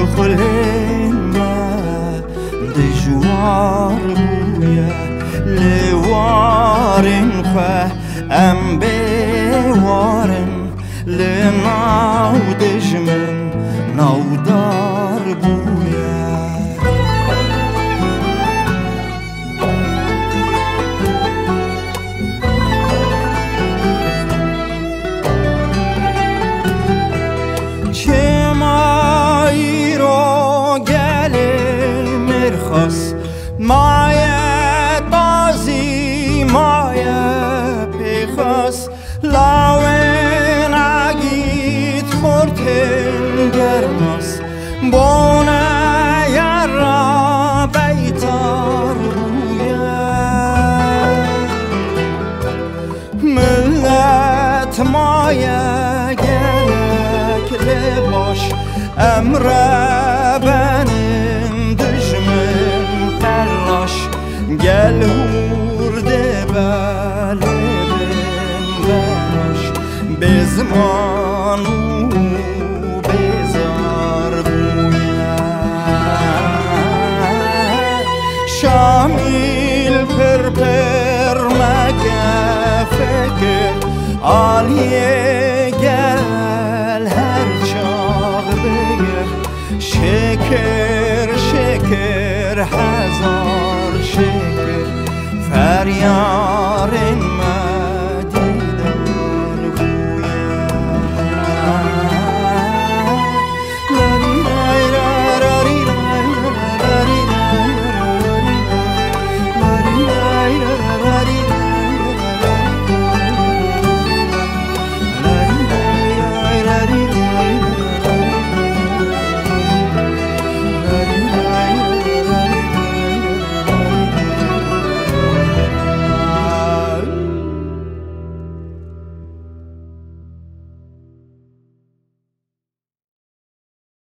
شخلنا دجوار بويا لوارن خوا ام بوارن لناو دجمن نودار بويا مایه تازی مایه پیخاس لاوین اگید خورتن گرماس بونه یرا بیتار بویه ملت مایه گرک لباش امره بنین دجمن تلاش گل هورده بله بنبراش بزمانو بزار بویه شامیل پر پر مگه فکر آلیه گل هر چاق بگر شکر شکر هزار شکر فریاد